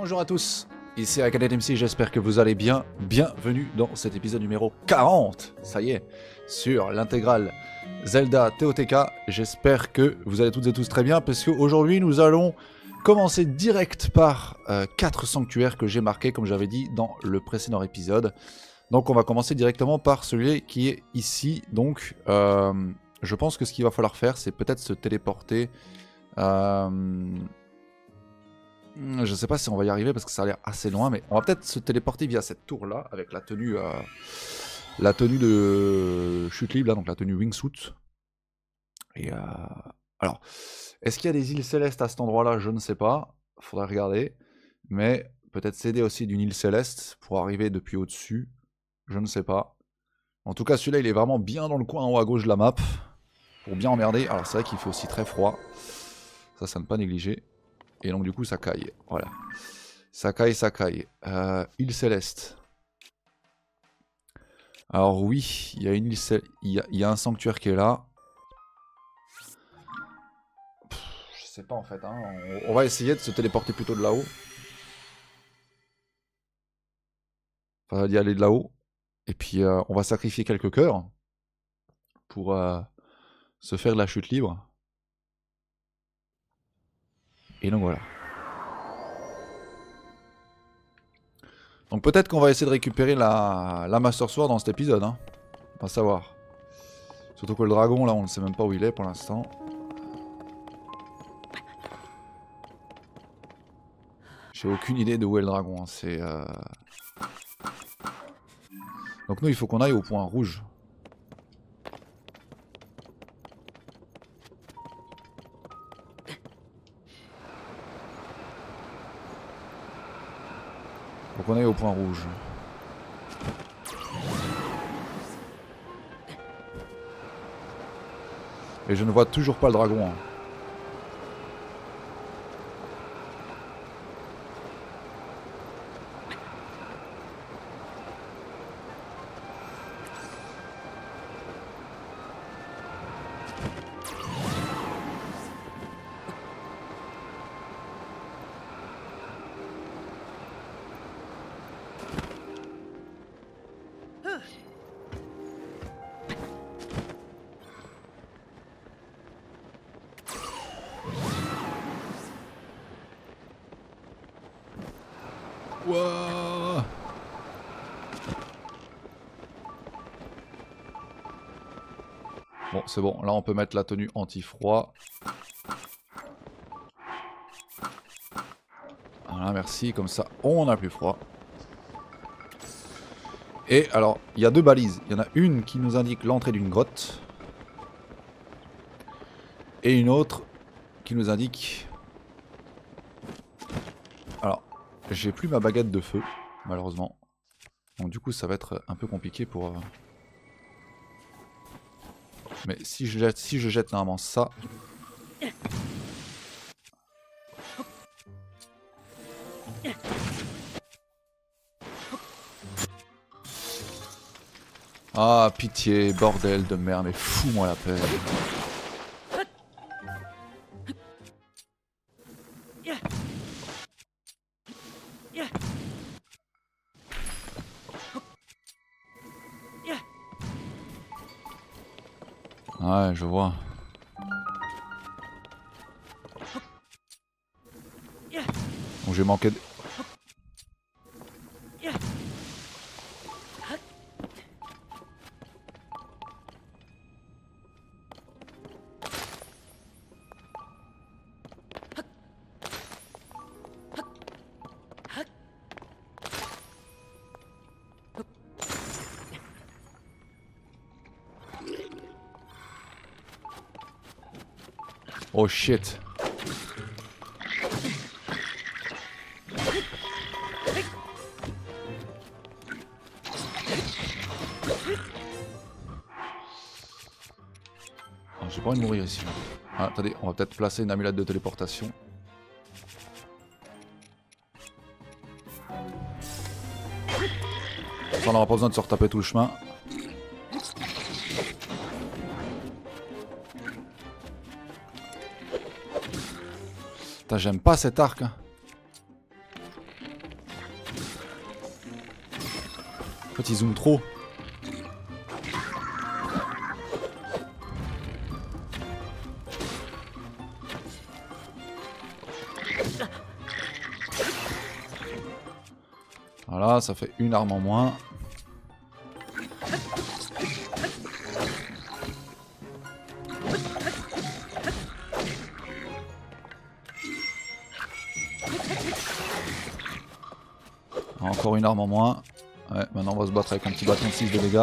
Bonjour à tous, ici AkadMC, j'espère que vous allez bien. Bienvenue dans cet épisode numéro 40, ça y est, sur l'intégrale Zelda TOTK. J'espère que vous allez toutes et tous très bien, parce qu'aujourd'hui nous allons commencer direct par 4 sanctuaires que j'ai marqués, comme j'avais dit dans le précédent épisode. Donc on va commencer directement par celui qui est ici. Donc je pense que ce qu'il va falloir faire, c'est peut-être se téléporter... Je sais pas si on va y arriver parce que ça a l'air assez loin, mais on va peut-être se téléporter via cette tour là avec la tenue de chute libre, là, donc la tenue wingsuit. Et alors, est-ce qu'il y a des îles célestes à cet endroit-là? Je ne sais pas, faudrait regarder. Mais peut-être s'aider aussi d'une île céleste pour arriver depuis au-dessus. Je ne sais pas. En tout cas, celui-là, il est vraiment bien dans le coin en haut à gauche de la map pour bien emmerder. Alors c'est vrai qu'il fait aussi très froid. Ça ne pas négliger. Et donc du coup ça caille, voilà. Ça caille. Île céleste. Alors oui, il y a une île il y a un sanctuaire qui est là. Je sais pas en fait, hein. On va essayer de se téléporter plutôt de là-haut. Enfin d'y aller de là-haut. Et puis on va sacrifier quelques cœurs pour se faire de la chute libre. Et donc voilà. Donc peut-être qu'on va essayer de récupérer la Master Sword dans cet épisode, hein. On va savoir. Surtout que le dragon là on ne sait même pas où il est pour l'instant. J'ai aucune idée de où est le dragon, hein. C'est donc nous il faut qu'on aille au point rouge. Faut qu'on aille au point rouge. Et je ne vois toujours pas le dragon, hein. Wow. Bon, c'est bon. Là, on peut mettre la tenue anti-froid. Voilà, merci. Comme ça, on a plus froid. Et alors, il y a deux balises. Il y en a une qui nous indique l'entrée d'une grotte. Et une autre qui nous indique... Alors, j'ai plus ma baguette de feu, malheureusement. Donc du coup, ça va être un peu compliqué pour... Mais si je jette normalement ça... Ah, pitié, bordel de merde, mais fous-moi la paix. Ouais, je vois. Bon, j'ai manqué de... Oh shit. J'ai pas envie de mourir ici. Ah, attendez, on va peut-être placer une amulette de téléportation. Ça, on n'aura pas besoin de se retaper tout le chemin. Putain, j'aime pas cet arc. Hein. fait, ils zooment trop. Voilà, ça fait une arme en moins. Encore une arme en moins. Ouais, maintenant on va se battre avec un petit bâton de 6 de dégâts.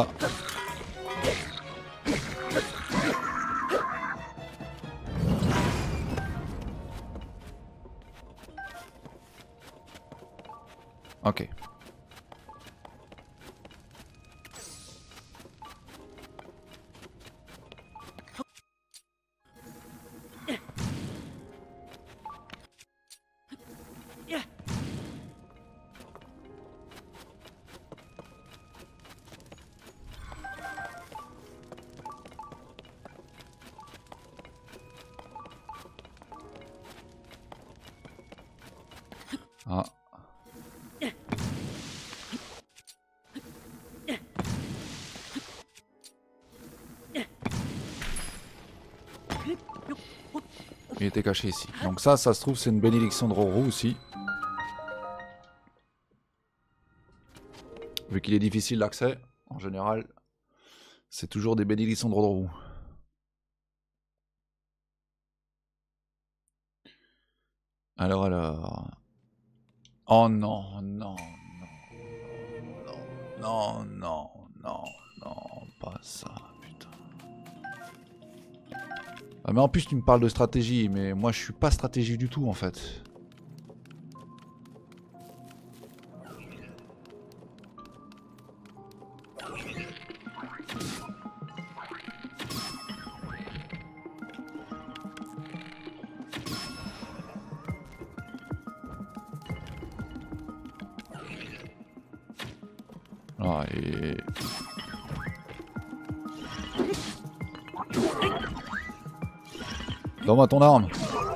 Ok. Ah. Il était caché ici. Donc ça se trouve, c'est une bénédiction de Roro aussi. Vu qu'il est difficile d'accès, en général, c'est toujours des bénédictions de Roro. Alors... Oh non, non, non, non, non, non, pas ça, putain. Ah mais en plus tu me parles de stratégie, mais moi je suis pas stratégie du tout en fait. Ah et... Donne-moi ton arme.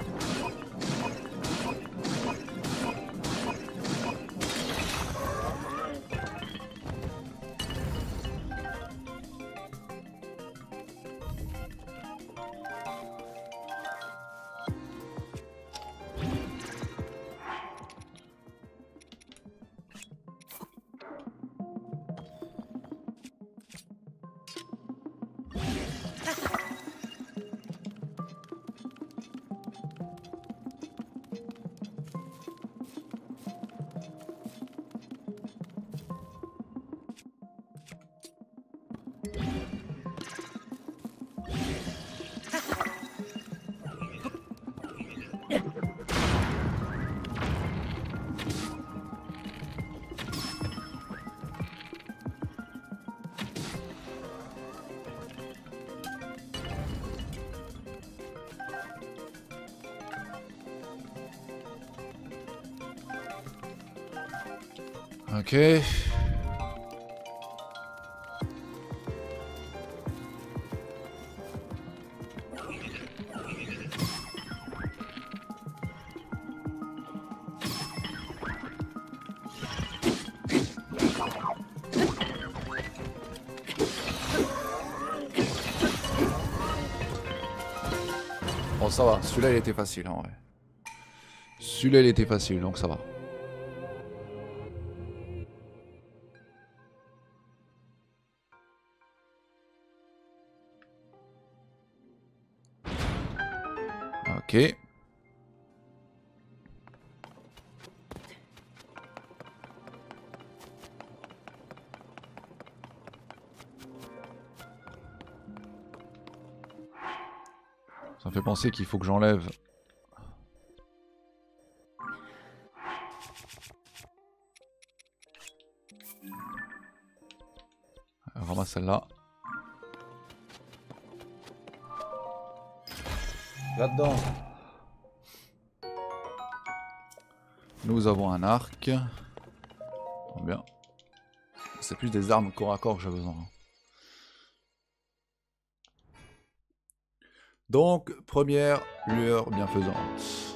Ok. Bon ça va, celui-là il était facile en vrai. Celui-là il était facile donc ça va. Ok. Ça me fait penser qu'il faut que j'enlève. Ramasse celle-là. Là-dedans. Nous avons un arc. Oh, bien. C'est plus des armes corps à corps que j'ai besoin. Donc, première lueur bienfaisante.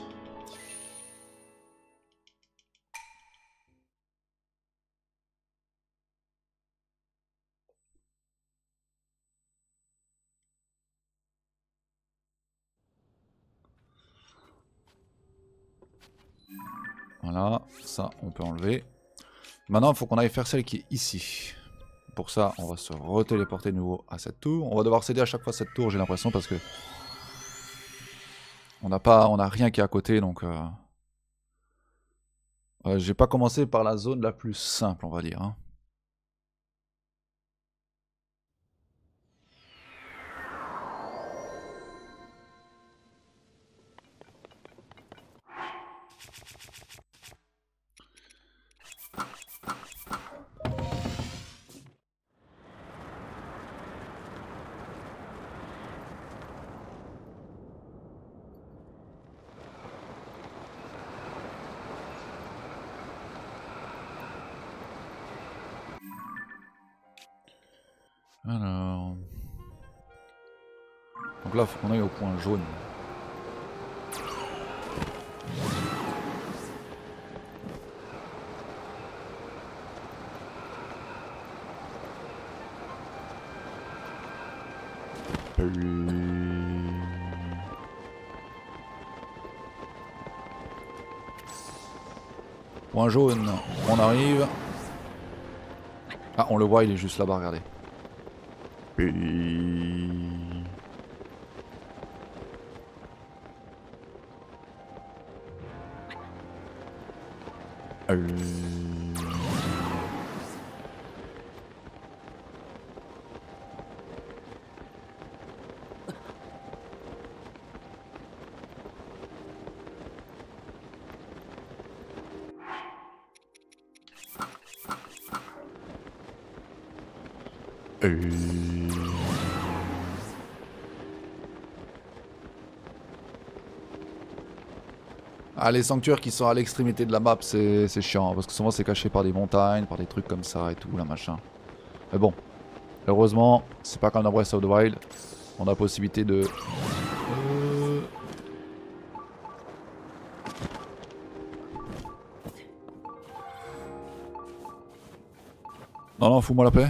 Voilà, ça on peut enlever. Maintenant il faut qu'on aille faire celle qui est ici. Pour ça on va se retéléporter de nouveau à cette tour. On va devoir céder à chaque fois cette tour, j'ai l'impression, parce que on n'a rien qui est à côté, donc j'ai pas commencé par la zone la plus simple, on va dire. Hein. Alors... Donc là, il faut qu'on aille au point jaune. Point jaune, on arrive. Ah, on le voit, il est juste là-bas, regardez. Ah, les sanctuaires qui sont à l'extrémité de la map, c'est chiant, parce que souvent c'est caché par des montagnes, par des trucs comme ça et tout, la machin. Mais bon, heureusement, c'est pas comme dans Breath of the Wild, on a la possibilité de... Non, non, fous-moi la paix.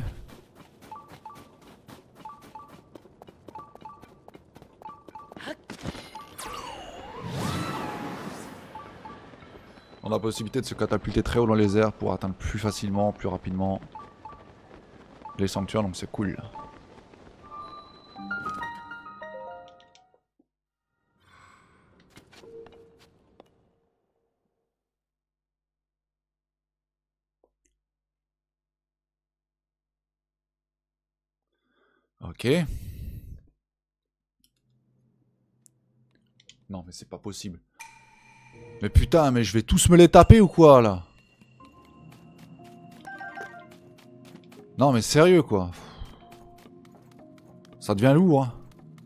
On a la possibilité de se catapulter très haut dans les airs pour atteindre plus facilement, plus rapidement les sanctuaires, donc c'est cool. Ok. Non mais c'est pas possible. Mais putain, mais je vais tous me les taper ou quoi là? Non mais sérieux quoi. Ça devient lourd hein.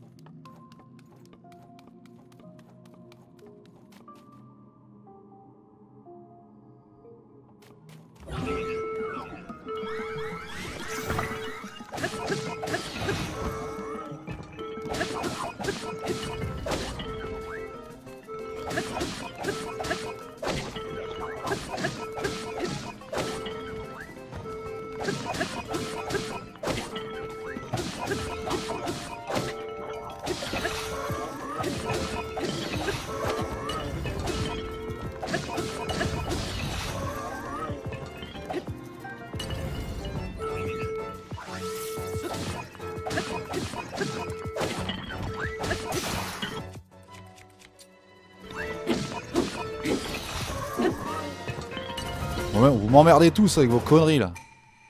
Ouais, vous m'emmerdez tous avec vos conneries là.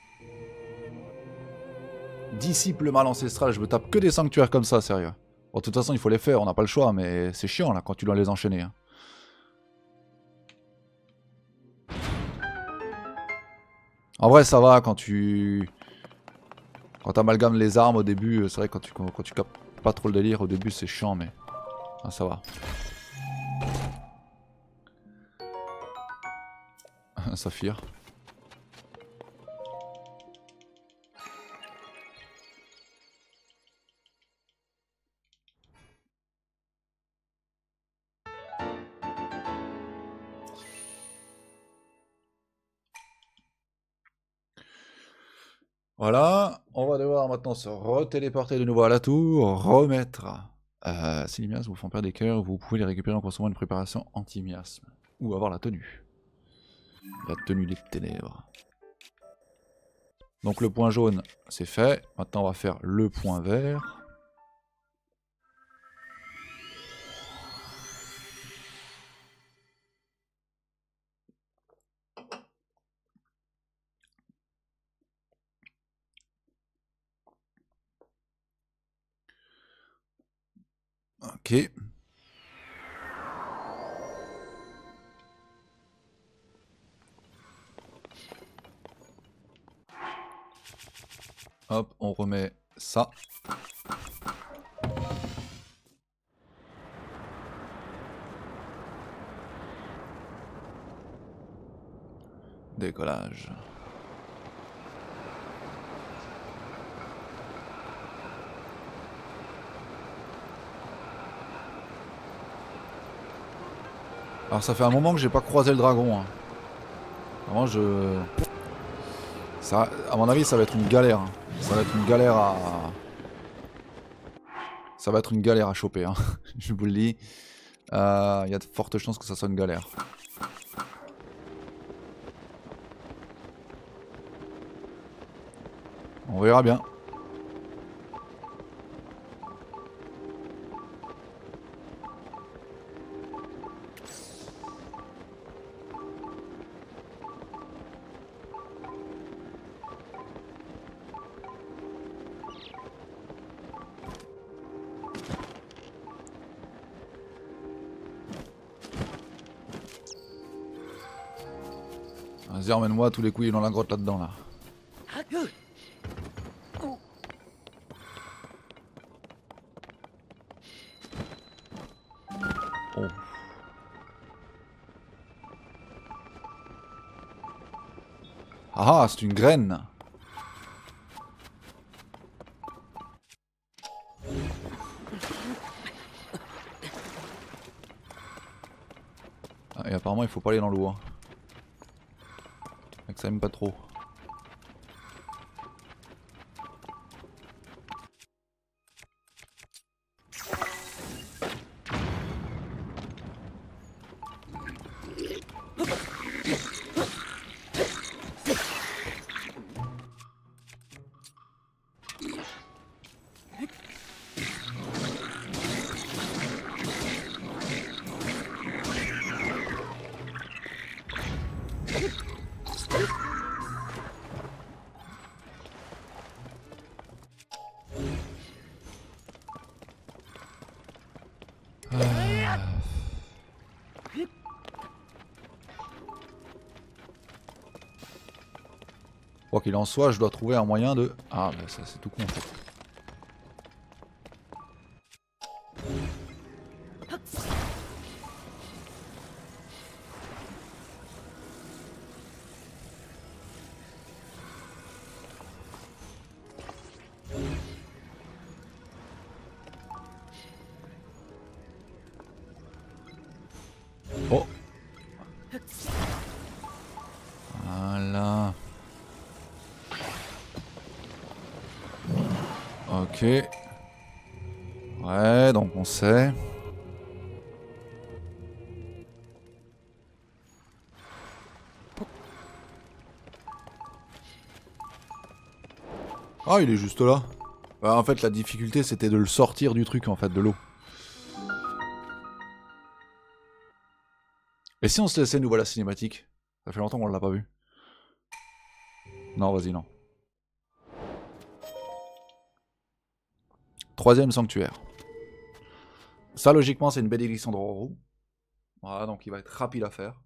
Dissipe le mal ancestral, je me tape que des sanctuaires comme ça, sérieux. Bon, de toute façon, il faut les faire, on n'a pas le choix, mais c'est chiant là quand tu dois les enchaîner. Hein. En vrai, ça va quand tu. Quand t'amalgames les armes au début, c'est vrai quand tu captes pas trop le délire, au début c'est chiant, mais. Ah, ça va. Saphir. Voilà, on va devoir maintenant se retéléporter de nouveau à la tour, remettre. Si les miasmes vous font perdre des cœurs, vous pouvez les récupérer en consommant une préparation anti-miasme. Ou avoir la tenue. La tenue des ténèbres. Donc le point jaune, c'est fait. Maintenant, on va faire le point vert. Ok. Hop, on remet ça. Décollage. Alors ça fait un moment que j'ai pas croisé le dragon. Hein. Vraiment ça, à mon avis ça va être une galère. Hein. Ça va être une galère à... Ça va être une galère à choper. Hein. Je vous le dis. Il y a de fortes chances que ça soit une galère. On verra bien. Vas-y, emmène-moi tous les couilles dans la grotte là-dedans là. Oh. Ah, c'est une graine. Ah, et apparemment il faut pas aller dans l'eau. Hein. Que ça aime pas trop. Quoi qu'il en soit, je dois trouver un moyen de... Ah, bah ça c'est tout con en fait. Oh. Voilà. Ok. Ouais, donc on sait. Ah, il est juste là. Bah, en fait, la difficulté, c'était de le sortir du truc, en fait, de l'eau. Et si on se laissait nous voir la cinématique? Ça fait longtemps qu'on l'a pas vu. Non, vas-y, non. Troisième sanctuaire. Ça, logiquement, c'est une bénédiction de Roro. Voilà, donc il va être rapide à faire.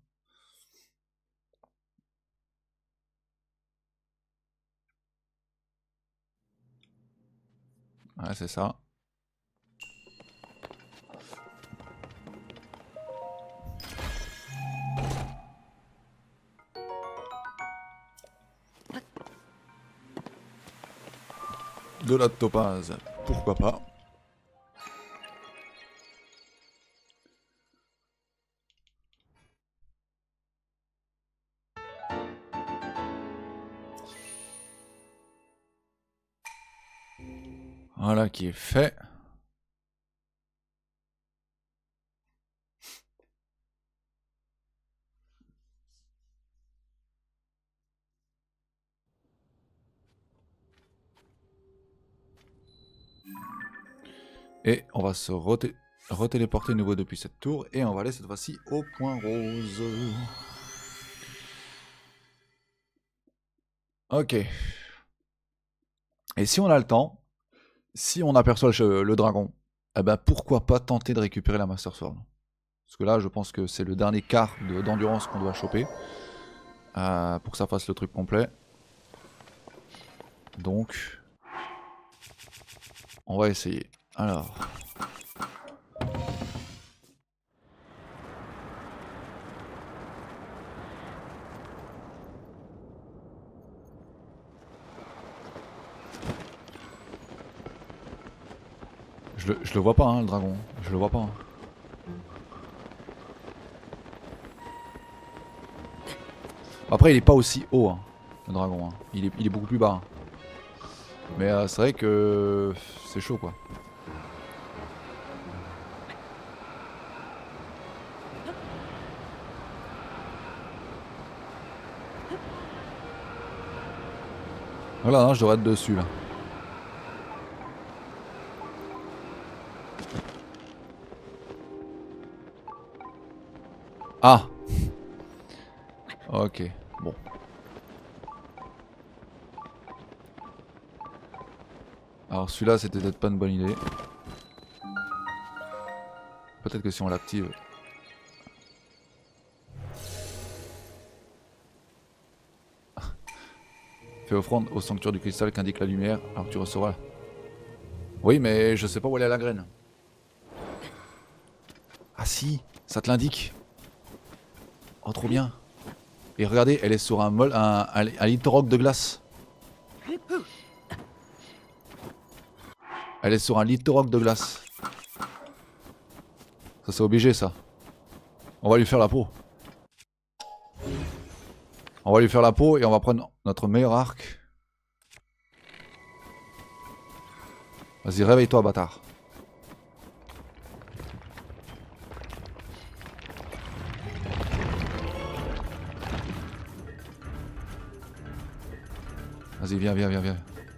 Ouais, c'est ça. De la topaz, pourquoi pas. Voilà qui est fait. Et on va se retéléporter de nouveau depuis cette tour. Et on va aller cette fois-ci au point rose. Ok. Et si on a le temps, si on aperçoit le dragon, eh ben pourquoi pas tenter de récupérer la Master Sword. Parce que là, je pense que c'est le dernier quart d'endurance qu'on doit choper. Pour que ça fasse le truc complet. Donc, on va essayer. Alors. Je le vois pas, hein, le dragon. Je le vois pas. Hein. Après, il est pas aussi haut, hein, le dragon. Hein. Il est beaucoup plus bas. Hein. Mais c'est vrai que c'est chaud, quoi. Voilà, non, je devrais être dessus, là. Ah. Ok, bon. Alors celui-là, c'était peut-être pas une bonne idée. Peut-être que si on l'active... Fais offrande au sanctuaire du cristal qu'indique la lumière, alors tu recevras. Oui, mais je sais pas où elle est la graine. Ah si, ça te l'indique. Oh, trop bien. Et regardez, elle est sur un littoroc de glace. Elle est sur un littoroc de glace. Ça c'est obligé ça. On va lui faire la peau. On va lui faire la peau et on va prendre notre meilleur arc. Vas-y, réveille-toi, bâtard. Vas-y, viens, viens, viens, viens.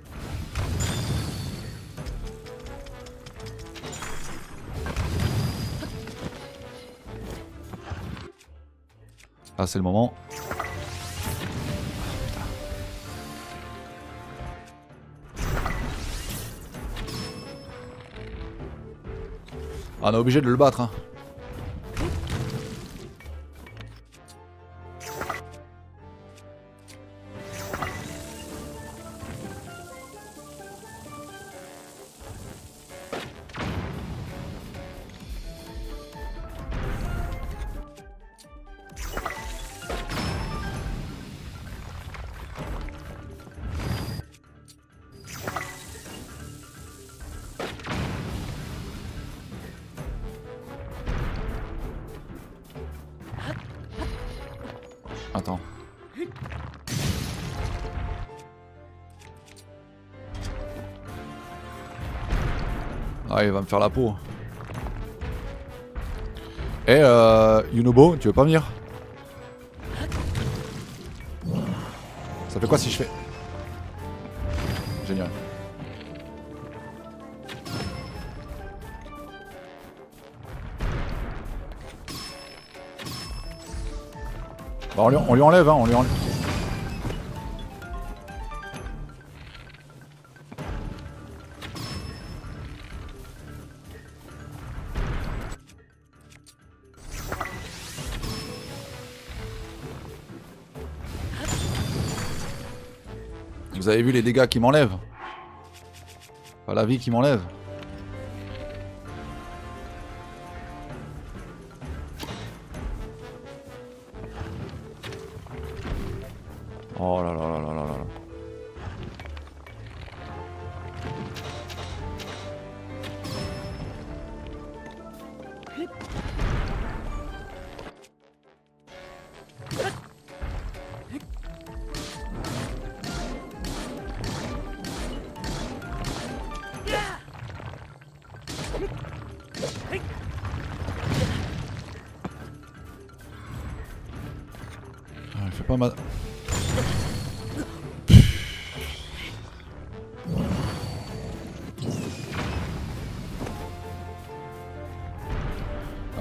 Ah, c'est le moment. Ah, on est obligé de le battre, hein. Attends. Ah, il va me faire la peau. Eh, Yunobo, tu veux pas venir? Ça fait quoi si je fais... Génial. Bah, on lui enlève, hein, on lui enlève. Vous avez vu les dégâts qui m'enlèvent? Pas la vie qui m'enlève. Oh là là là là là là. Il fait pas mal.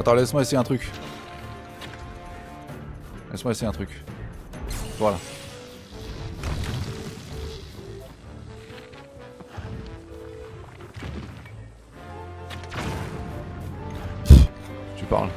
Attends, laisse-moi essayer un truc. Laisse-moi essayer un truc. Voilà. Tu parles.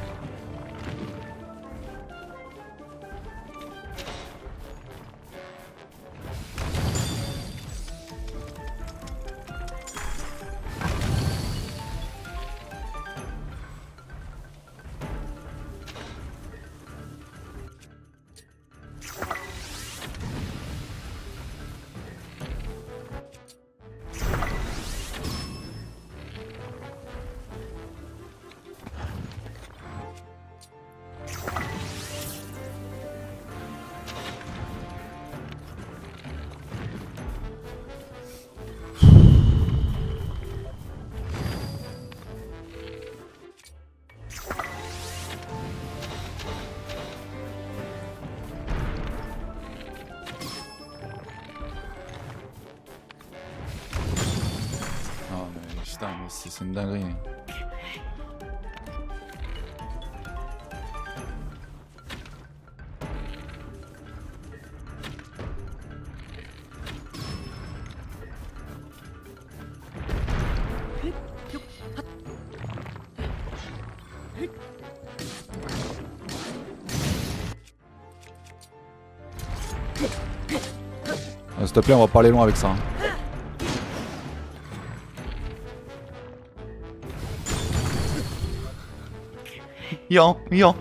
Putain, mais c'est une dinguerie. S'il te plaît, on va pas aller loin avec ça. Yo.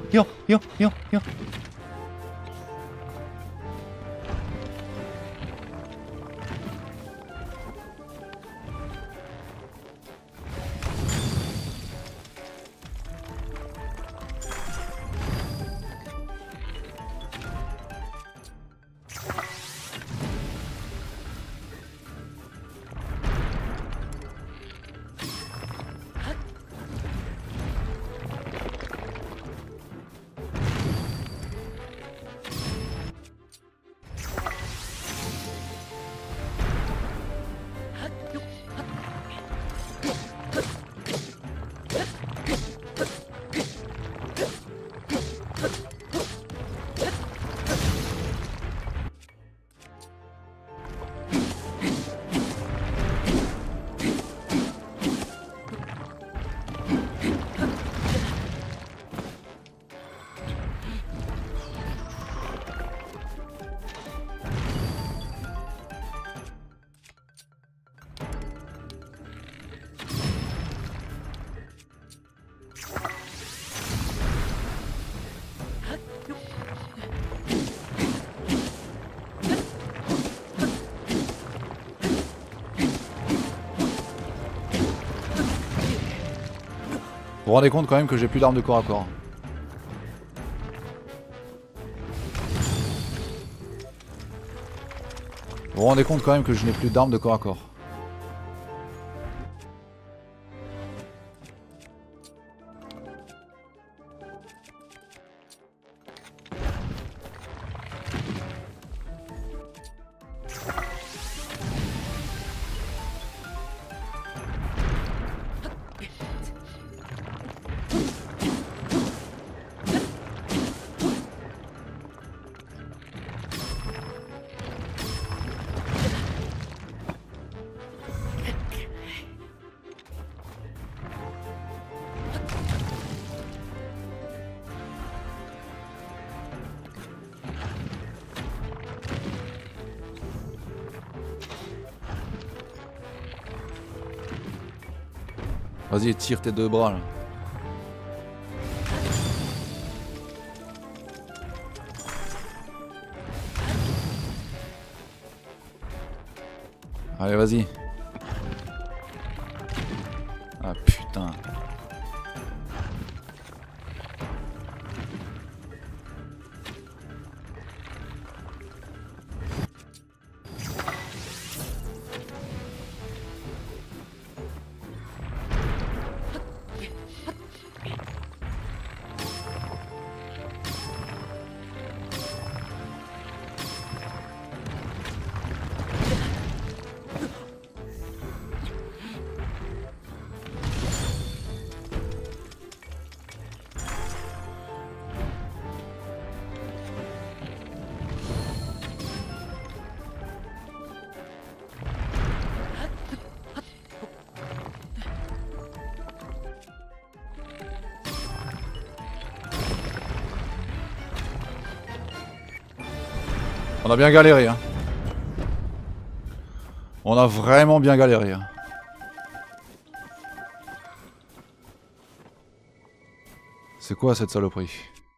Vous vous rendez compte quand même que j'ai plus d'armes de corps à corps. Vous vous rendez compte quand même que je n'ai plus d'armes de corps à corps. Vas-y, tire tes deux bras là. Allez, vas-y. Ah putain. On a bien galéré, hein. On a vraiment bien galéré, hein. C'est quoi cette saloperie?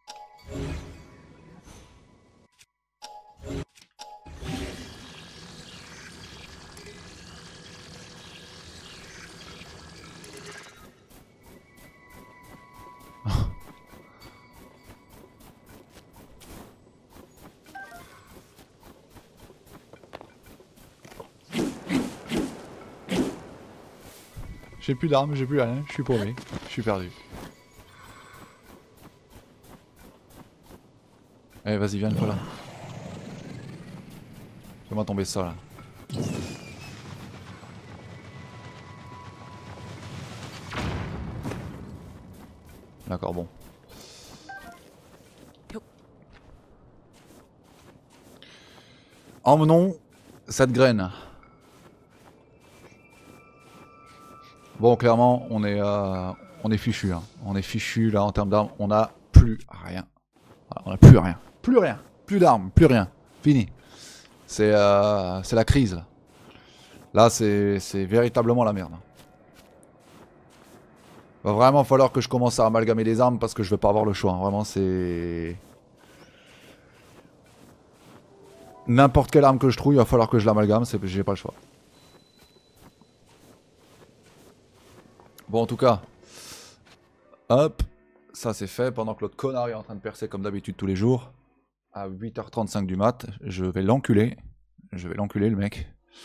J'ai plus d'armes, j'ai plus rien, je suis paumé, je suis perdu. Allez, vas-y, viens une fois là. Fais-moi tomber ça là. D'accord, bon. Emmenons cette graine. Bon, clairement, on est fichu. Hein. On est fichu là en termes d'armes. On n'a plus rien. Voilà, on n'a plus rien. Plus rien. Plus d'armes, plus rien. Fini. C'est la crise là. Là, c'est véritablement la merde. Va vraiment falloir que je commence à amalgamer les armes parce que je vais pas avoir le choix. Hein. Vraiment, c'est... N'importe quelle arme que je trouve, il va falloir que je l'amalgame. J'ai pas le choix. Bon, en tout cas, hop, ça c'est fait. Pendant que l'autre connard est en train de percer comme d'habitude tous les jours, à 8h35 du mat, je vais l'enculer. Je vais l'enculer le mec.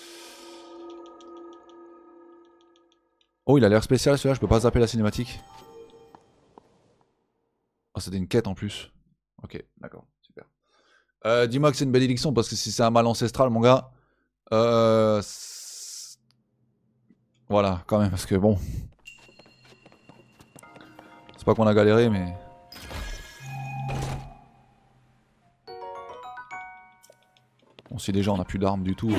Oh, il a l'air spécial celui-là, je peux pas zapper la cinématique. Oh, c'était une quête en plus. Ok, d'accord, super. Dis-moi que c'est une bénédiction, parce que si c'est un mal ancestral, mon gars... Voilà, quand même, parce que bon... C'est pas qu'on a galéré, mais... Bon, si déjà on a plus d'armes du tout,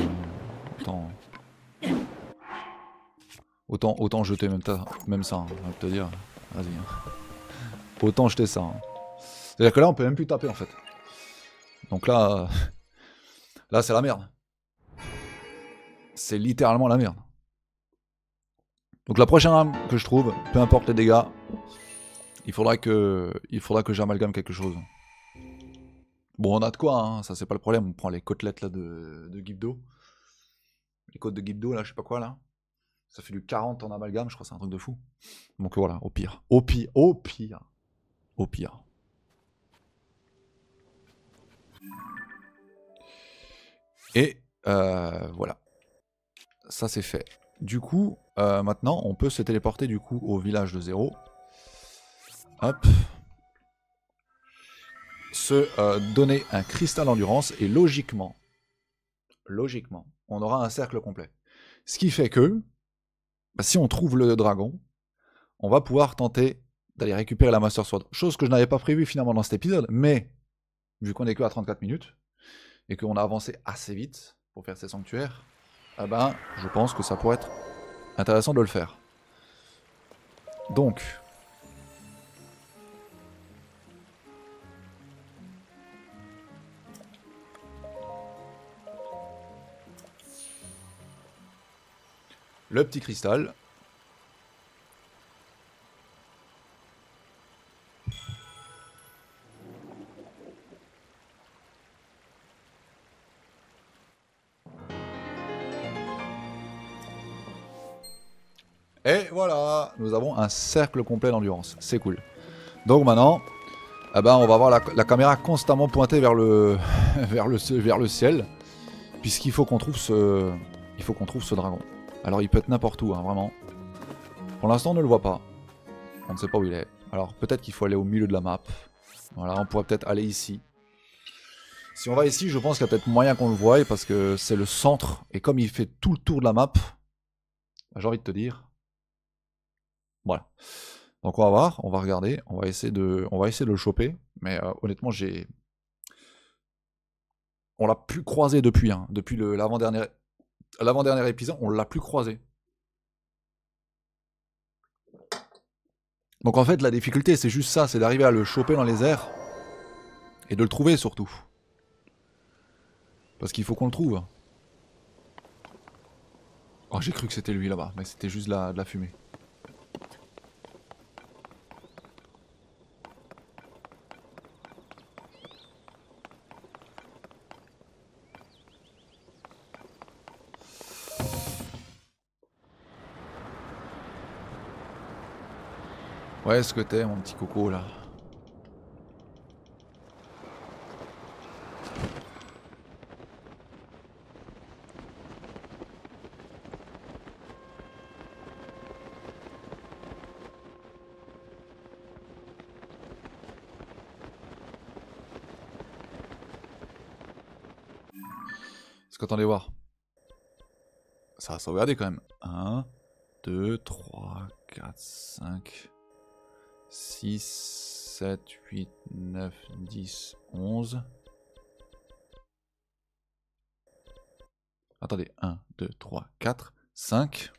autant jeter même ça, hein, on va te dire. Vas-y. Hein. Autant jeter ça. Hein. C'est-à-dire que là on peut même plus taper en fait. Donc là... Là c'est la merde. C'est littéralement la merde. Donc la prochaine arme que je trouve, peu importe les dégâts, il faudra que j'amalgame quelque chose. Bon, on a de quoi, hein, ça c'est pas le problème. On prend les côtelettes là de Gibdo. Les côtes de Gibdo là, je sais pas quoi là. Ça fait du 40 en amalgame, je crois, c'est un truc de fou. Donc voilà, au pire. Au pire. Au pire. Au pire. Et voilà. Ça c'est fait. Du coup, maintenant, on peut se téléporter du coup au village de 0. Hop. Se donner un cristal d'endurance et logiquement, on aura un cercle complet. Ce qui fait que, bah, si on trouve le dragon, on va pouvoir tenter d'aller récupérer la Master Sword. Chose que je n'avais pas prévue finalement dans cet épisode, mais vu qu'on est que à 34 minutes, et qu'on a avancé assez vite pour faire ces sanctuaires, eh ben, je pense que ça pourrait être intéressant de le faire. Donc... Le petit cristal. Et voilà, nous avons un cercle complet d'endurance. C'est cool. Donc maintenant, eh ben, on va avoir la caméra constamment pointée vers le, vers le ciel. Puisqu'il faut qu'on trouve ce dragon. Alors il peut être n'importe où, hein, vraiment. Pour l'instant on ne le voit pas. On ne sait pas où il est. Alors peut-être qu'il faut aller au milieu de la map. Voilà, on pourrait peut-être aller ici. Si on va ici, je pense qu'il y a peut-être moyen qu'on le voie parce que c'est le centre. Et comme il fait tout le tour de la map, j'ai envie de te dire. Voilà. Donc on va voir, on va regarder, on va essayer de le choper. Mais honnêtement, on l'a plus croisé depuis, hein, depuis l'avant-dernier épisode, on l'a plus croisé. Donc en fait, la difficulté, c'est juste ça, c'est d'arriver à le choper dans les airs. Et de le trouver surtout. Parce qu'il faut qu'on le trouve. Oh, j'ai cru que c'était lui là-bas, mais c'était juste de la fumée. Ouais, ce que t'es, mon petit coco là. Ce qu'attendez voir. Ça va sauvegarder quand même. 1, 2, 3, 4, 5, 6, 7, 8, 9, 10, 11. Attendez, 1, 2, 3, 4, 5,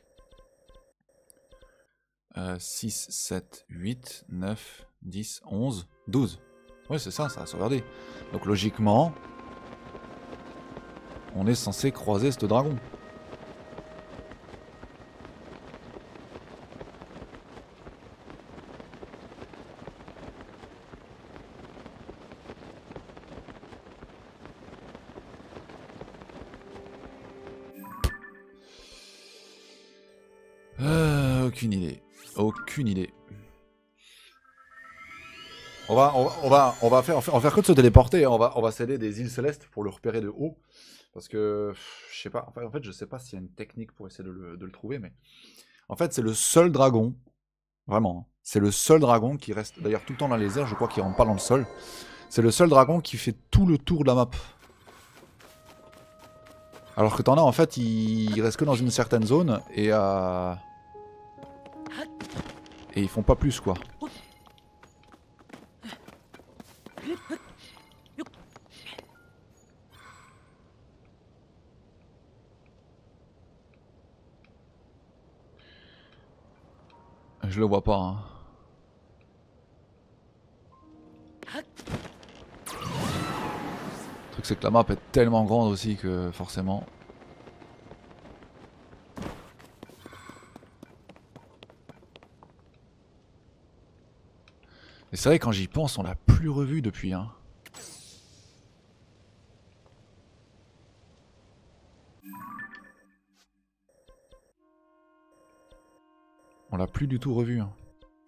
6, 7, 8, 9, 10, 11, 12. Ouais, c'est ça, ça a sauvegardé. Donc logiquement, on est censé croiser ce dragon. Aucune idée. Aucune idée. On va faire que de se téléporter. On va s'aider des îles célestes pour le repérer de haut. Parce que, je sais pas. En fait, je sais pas s'il y a une technique pour essayer de le trouver. Mais en fait, c'est le seul dragon. Vraiment. Hein, c'est le seul dragon qui reste d'ailleurs tout le temps dans les airs. Je crois qu'il rentre pas dans le sol. C'est le seul dragon qui fait tout le tour de la map. Alors que t'en as, en fait, il reste que dans une certaine zone. Et ils font pas plus, quoi. Je le vois pas. Hein. Le truc, c'est que la map est tellement grande aussi que forcément. Et c'est vrai, quand j'y pense, on l'a plus revu depuis. Hein. On l'a plus du tout revu. Hein.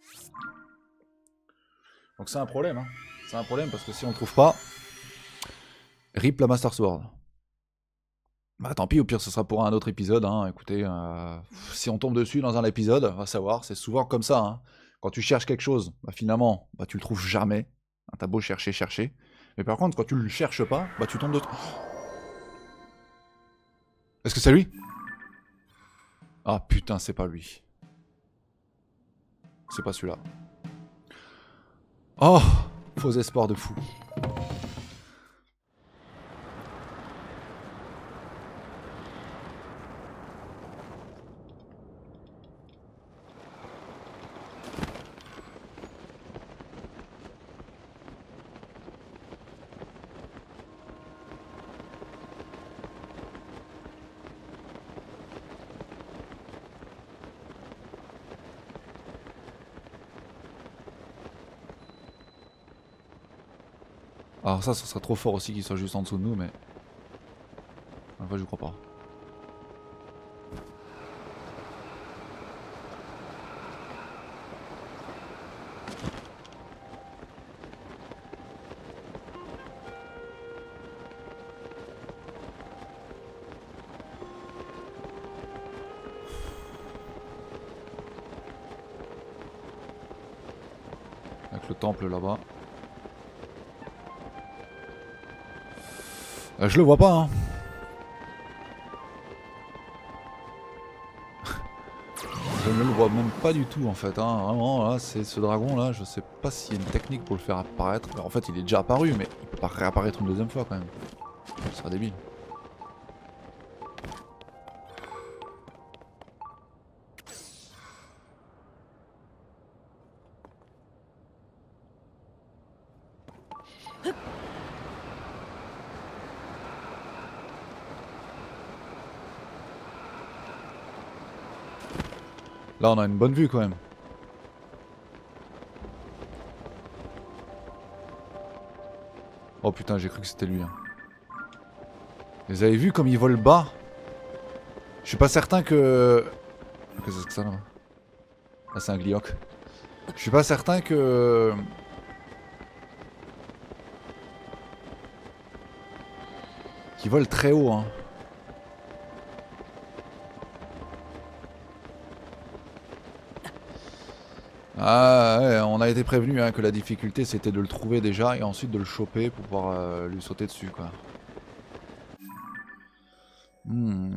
Donc c'est un problème. Hein. C'est un problème parce que si on le trouve pas, rip la Master Sword. Bah tant pis, au pire ce sera pour un autre épisode. Hein. Écoutez, si on tombe dessus dans un épisode, on va savoir, c'est souvent comme ça. Hein. Quand tu cherches quelque chose, bah, finalement, bah, tu le trouves jamais. Hein, t'as beau chercher, chercher. Mais par contre, quand tu le cherches pas, bah tu tombes de... Est-ce que c'est lui? Ah putain, c'est pas lui. C'est pas celui-là. Oh, faux espoir de fou. Alors ça serait trop fort aussi qu'il soit juste en dessous de nous, mais... En fait, je crois pas. Avec le temple là-bas. Je le vois pas, hein. Je ne le vois même pas du tout en fait, hein. Vraiment là, c'est ce dragon là, je sais pas s'il y a une technique pour le faire apparaître. En fait il est déjà apparu mais il peut pas réapparaître une deuxième fois quand même. Ce serait débile. Là, on a une bonne vue quand même. Oh putain, j'ai cru que c'était lui. Hein. Vous avez vu comme il vole bas? Je suis pas certain que... Qu'est-ce que c'est que ça là? Ah, c'est un glioc. Je suis pas certain que... Qu'il vole très haut. Hein. Ah ouais, on a été prévenu hein, que la difficulté c'était de le trouver déjà et ensuite de le choper pour pouvoir lui sauter dessus quoi. Hmm.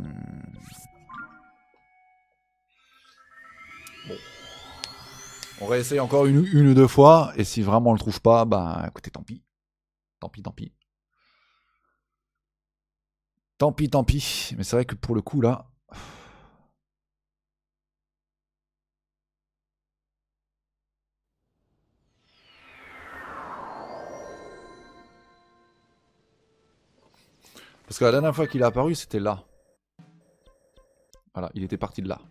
Bon. On réessaye encore une ou deux fois et si vraiment on le trouve pas, bah écoutez tant pis. Tant pis, tant pis. Tant pis, tant pis. Mais c'est vrai que pour le coup là... Parce que la dernière fois qu'il est apparu c'était là. Voilà, il était parti de là.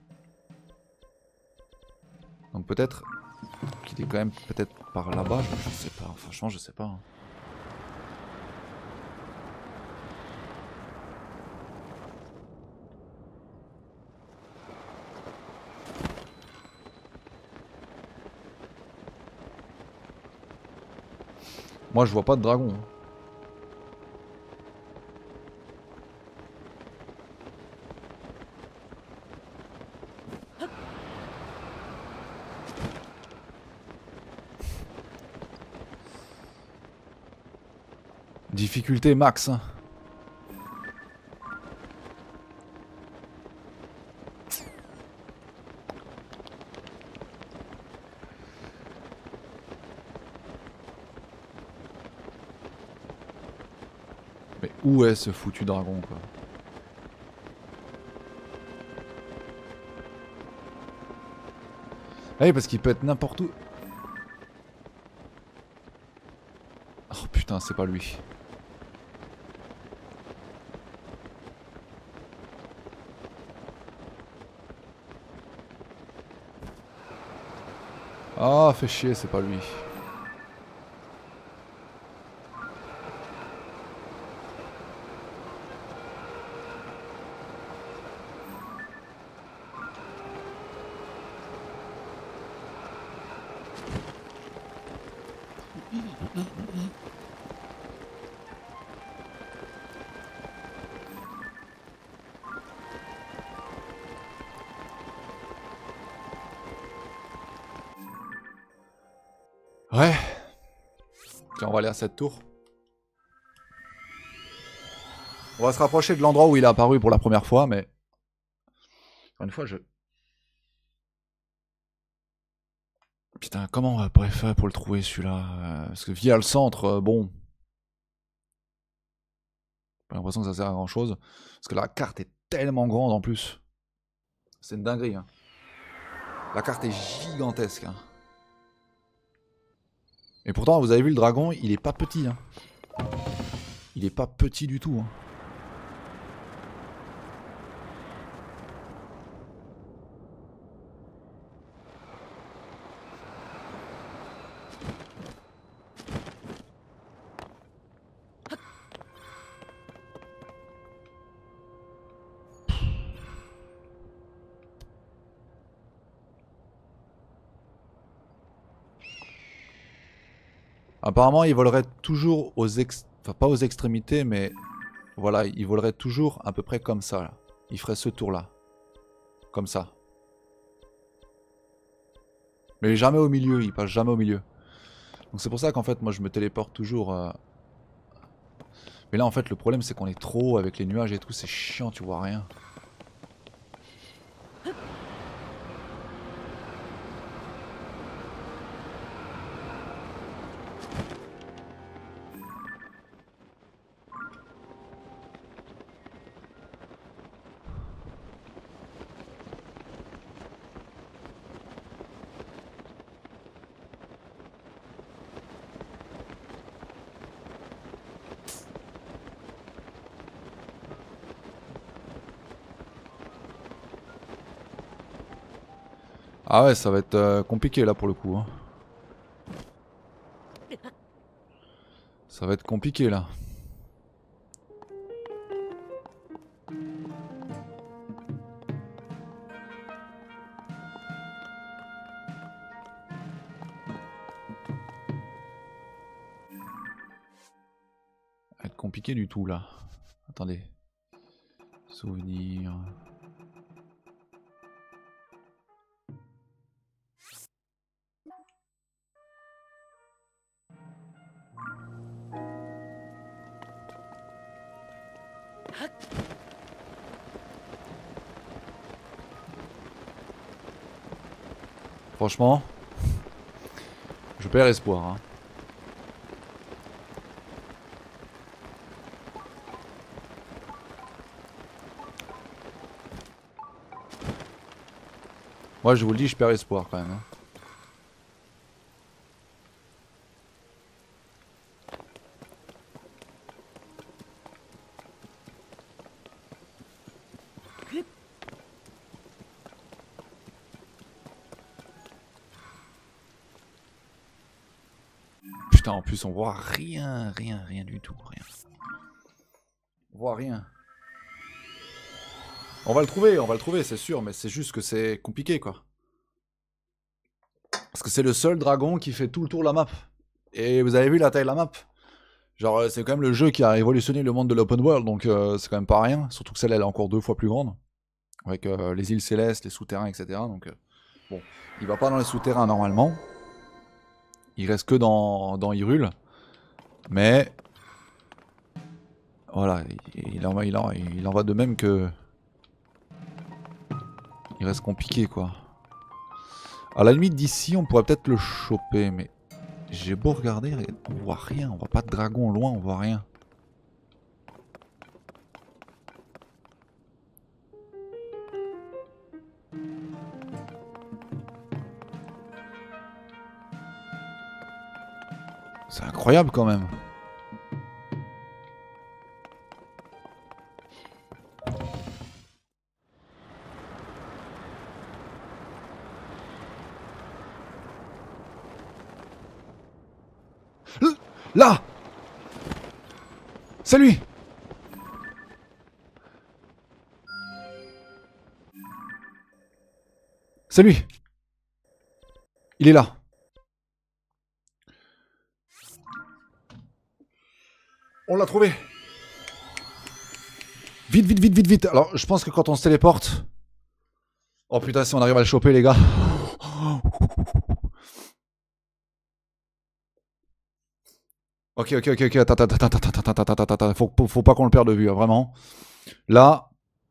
Donc peut-être qu'il est quand même peut-être par là-bas, je sais pas, franchement je sais pas. Hein. Moi je vois pas de dragon. Hein. Difficulté max. Hein. Mais où est ce foutu dragon quoi? Ah oui parce qu'il peut être n'importe où. Oh putain c'est pas lui. Ah fait chier c'est pas lui. Ouais. Tiens on va aller à cette tour. On va se rapprocher de l'endroit où il est apparu pour la première fois mais... Une fois je... Putain comment on pourrait faire pour le trouver celui-là parce que via le centre, bon... J'ai l'impression que ça sert à grand chose. Parce que la carte est tellement grande en plus. C'est une dinguerie. Hein. La carte est gigantesque. Hein. Et pourtant, vous avez vu le dragon, il est pas petit. Hein. Il est pas petit du tout. Hein. Apparemment, il volerait toujours aux Enfin, pas aux extrémités, mais... Voilà, il volerait toujours à peu près comme ça. Là. Il ferait ce tour-là. Comme ça. Mais jamais au milieu, il passe jamais au milieu. Donc c'est pour ça qu'en fait, moi, je me téléporte toujours... Mais là, en fait, le problème, c'est qu'on est trop haut avec les nuages et tout. C'est chiant, tu vois rien. Ah ouais, ça va être compliqué là pour le coup. Hein. Ça va être compliqué là. Ça va être compliqué du tout là. Attendez. Souvenir. Franchement, je perds espoir. Hein. Moi je vous le dis, je perds espoir quand même. Hein. Putain, en plus on voit rien du tout, rien. On voit rien. On va le trouver, c'est sûr, mais c'est juste que c'est compliqué quoi. Parce que c'est le seul dragon qui fait tout le tour de la map. Et vous avez vu la taille de la map? Genre c'est quand même le jeu qui a révolutionné le monde de l'open world, donc c'est quand même pas rien. Surtout que celle-là elle est encore 2 fois plus grande. Avec les îles célestes, les souterrains, etc. Donc bon, il va pas dans les souterrains normalement. Il reste que dans Hyrule. Mais voilà, il en va de même que... Il reste compliqué quoi. À la limite d'ici on pourrait peut-être le choper, mais j'ai beau regarder, on voit rien, on voit pas de dragon loin, on voit rien. C'est incroyable quand même. Là! C'est lui! C'est lui! Il est là. On l'a trouvé. Vite, vite, vite, vite, vite. Alors, je pense que quand on se téléporte... Oh putain, si on arrive à le choper, les gars. Ok, ok, ok, ok. Attends. Faut pas qu'on le perde de vue, hein, vraiment. Là...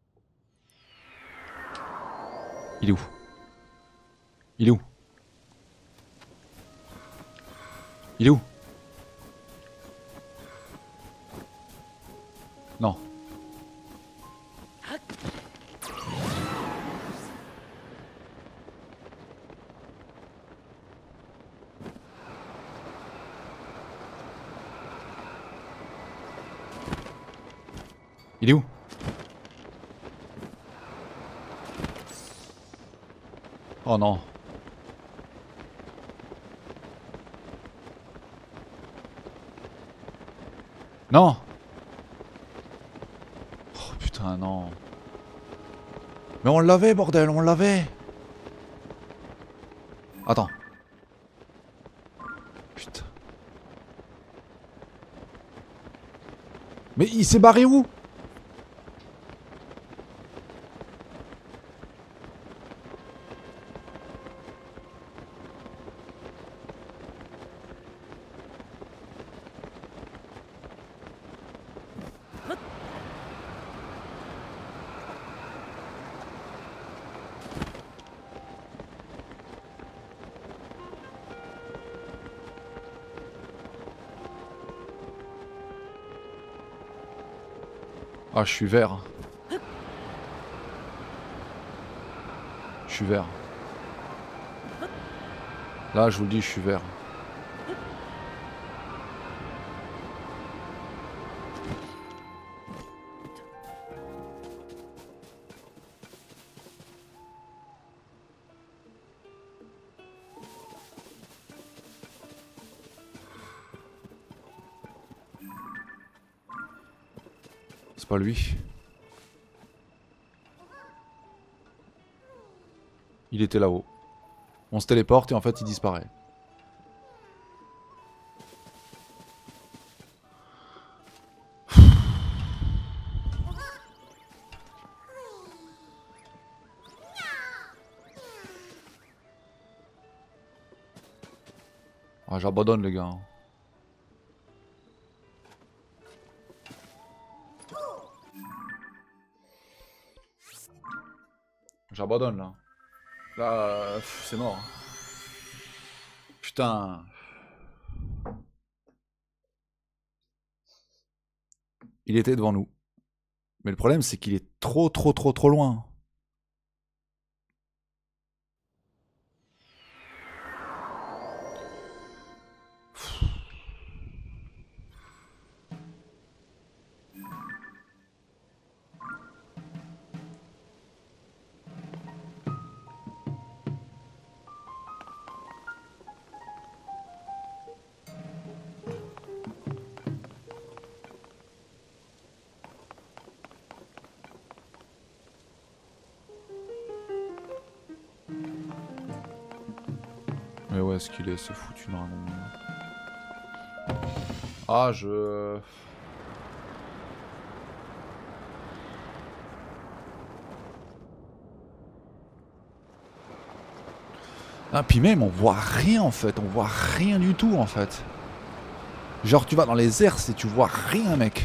Il est où? Il est où? Il est où? Non. Il est où? Oh non. Non. Oh putain, non. Mais on l'avait, bordel, on l'avait. Attends. Putain. Mais il s'est barré où? Ah, je suis vert. Je suis vert. Là, je vous le dis, je suis vert. pas lui. Il était là-haut. On se téléporte et en fait il disparaît. Ah, j'abandonne les gars. J'abandonne là. Là, c'est mort. Putain. Il était devant nous. Mais le problème c'est qu'il est trop loin. Mais où est-ce qu'il est ce foutu dragon? Ah je... Ah puis même on voit rien en fait, on voit rien du tout en fait. Genre tu vas dans les airs et tu vois rien mec.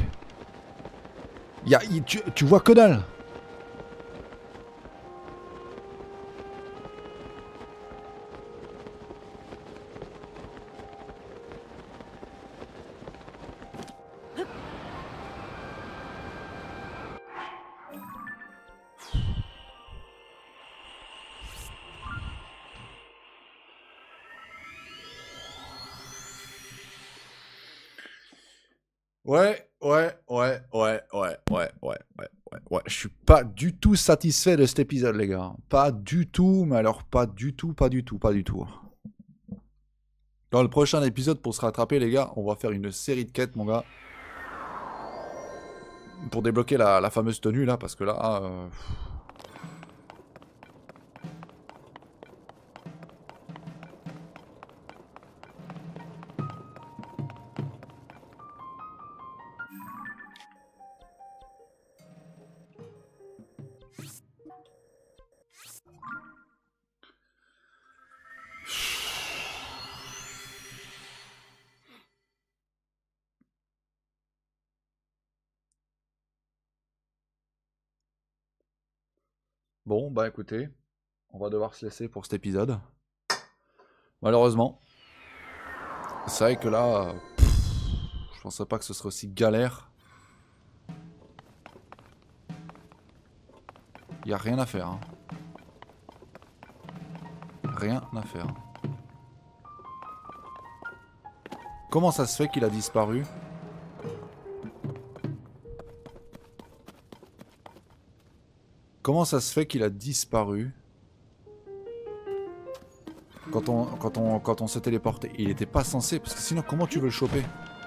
Tu vois que dalle. Ouais. Je suis pas du tout satisfait de cet épisode, les gars. Pas du tout, mais alors pas du tout. Dans le prochain épisode, pour se rattraper, les gars, on va faire une série de quêtes, mon gars. Pour débloquer la fameuse tenue, là, parce que là... Bon, bah écoutez, on va devoir se laisser pour cet épisode. Malheureusement. C'est vrai que là... je pensais pas que ce serait aussi galère. Y a rien à faire, hein. Rien à faire. Comment ça se fait qu'il a disparu? Comment ça se fait qu'il a disparu quand on s'est téléporté? Il était pas censé, parce que sinon comment tu veux le choper?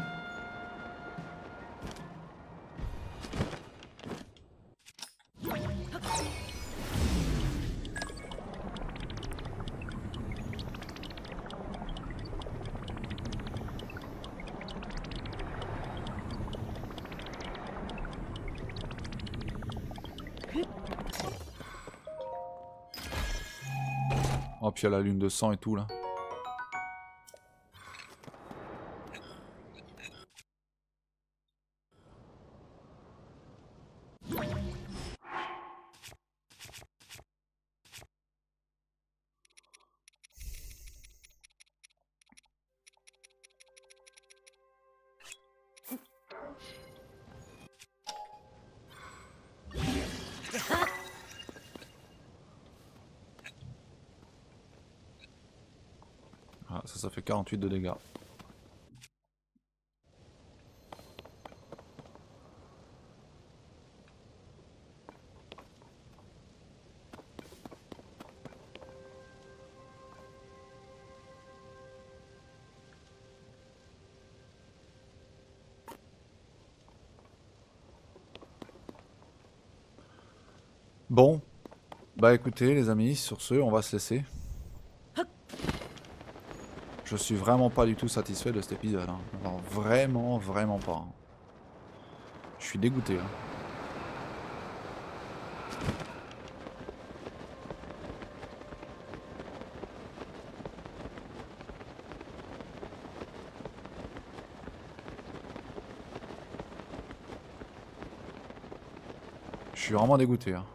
Oh, puis il y a la lune de sang et tout là. Ah, ça fait 48 de dégâts. Bon, bah écoutez les amis, sur ce, on va se laisser. Je suis vraiment pas du tout satisfait de cet épisode. Hein. Alors vraiment, vraiment pas. Hein. Je suis dégoûté. Hein. Je suis vraiment dégoûté. Hein.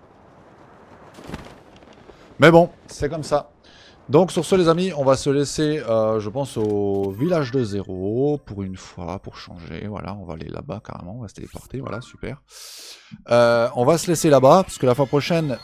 Mais bon, c'est comme ça. Donc sur ce les amis, on va se laisser, je pense, au village de zéro, pour une fois, pour changer. Voilà, on va aller là-bas carrément, on va se téléporter, voilà, super. On va se laisser là-bas, parce que la fois prochaine,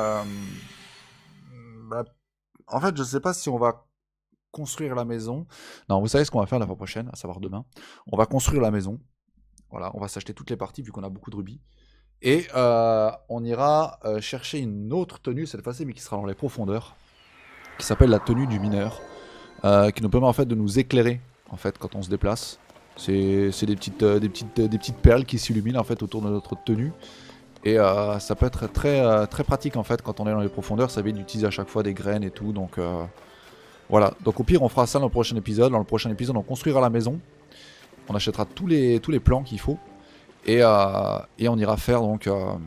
bah, en fait, je sais pas si on va construire la maison. Non, vous savez ce qu'on va faire la fois prochaine, à savoir demain. On va construire la maison. Voilà, on va s'acheter toutes les parties, vu qu'on a beaucoup de rubis. Et on ira chercher une autre tenue, cette fois-ci, mais qui sera dans les profondeurs, qui s'appelle la tenue du mineur, qui nous permet en fait de nous éclairer en fait quand on se déplace. C'est des petites perles qui s'illuminent en fait autour de notre tenue. Et ça peut être très pratique en fait quand on est dans les profondeurs, ça évite d'utiliser à chaque fois des graines et tout. Donc voilà, donc au pire on fera ça dans le prochain épisode. Dans le prochain épisode on construira la maison, on achètera tous les plans qu'il faut. Et on ira faire donc,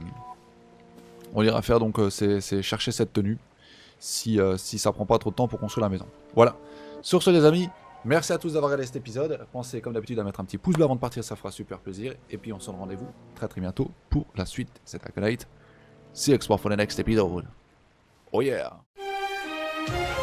c'est chercher cette tenue si ça prend pas trop de temps pour construire la maison. Voilà. Sur ce les amis, merci à tous d'avoir regardé cet épisode. Pensez comme d'habitude à mettre un petit pouce bleu avant de partir, ça fera super plaisir. Et puis on se donne rendez-vous très bientôt pour la suite. C'est Acolyte. See you for the next episode. Oh yeah.